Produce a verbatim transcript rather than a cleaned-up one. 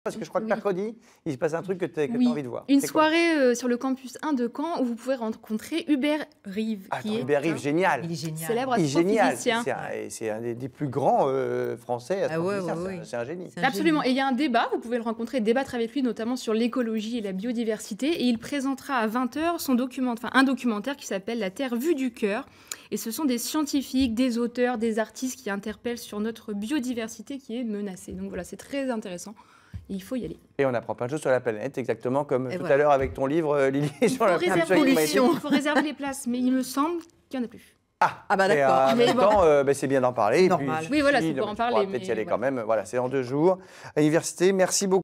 Parce que je crois que Oui. mercredi, il se passe un truc que tu as Oui. envie de voir. Une C'est quoi? soirée euh, sur le campus un de Caen où vous pouvez rencontrer Hubert Reeve, Attends, qui est Hubert Reeve, un génial. Il est génial. célèbre Il est génial. astrophysicien. C'est un, c'est un des, des plus grands euh, français Ah ouais, astrophysiciens. ouais, C'est un- ouais. c'est un génie. C'est un Absolument. génie. Et il y a un débat, vous pouvez le rencontrer, débattre avec lui, notamment sur l'écologie et la biodiversité. Et il présentera à vingt heures son document, enfin, un documentaire qui s'appelle La Terre vue du cœur. Et ce sont des scientifiques, des auteurs, des artistes qui interpellent sur notre biodiversité qui est menacée. Donc voilà, c'est très intéressant. Et il faut y aller. Et on apprend plein de choses sur la planète, exactement comme Et tout voilà. à l'heure avec ton livre, euh, Lily, Il sur faut, la réserver, pollution. les- pollution. il faut réserver les places, mais il me semble qu'il n'y en a plus. Ah, Ah bah et, d'accord. euh, en Mais même bon. temps, euh, bah, c'est bien d'en parler. Et Normal. puis, Oui, voilà, si, c'est pour non, en tu pourras parler, peut-être mais y aller voilà. quand même. Voilà, c'est en deux jours. À l'université, merci beaucoup.